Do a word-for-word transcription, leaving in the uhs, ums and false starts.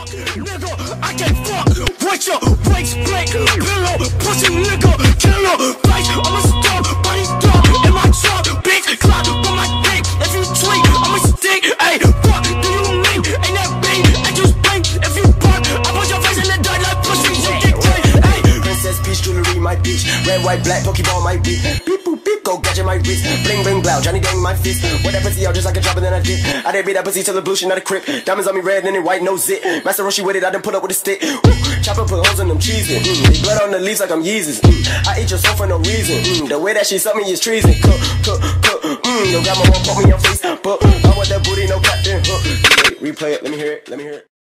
fuck, nigga, I can't fuck with your waist plate, pillow, pussy, nigga, killer, face, I'm a star, body dog, in my trunk, bitch, clock on my dick, if you tweet, I'm a stick, ayy, fuck, do you mean, ain't that big, I just blink, if you bark, I put your face in the dirt like pussy, you get crazy, ayy. Princess peach jewelry, my bitch, red, white, black, Pokeball, my bitch, beep, boop, beep, go gadget, my wrist, bling, bling, blow, Johnny Dang, my fist, wear that pussy out just like a drop and then I dip, I did beat that pussy till the blue shit, not a crip, diamonds on me red and then white, no zit, Master Roshi with it, I done put up with a stick, woo, chopper put holes in them cheeses, mm, they blood on the leaves like I'm Yeezus, mm, I eat your soul for no reason, mm, the way that she suck me is treason, cook, cook, cook, mm, your grandma won't put me in your face, but I want that booty, no captain, huh. Replay it, let me hear it, let me hear it.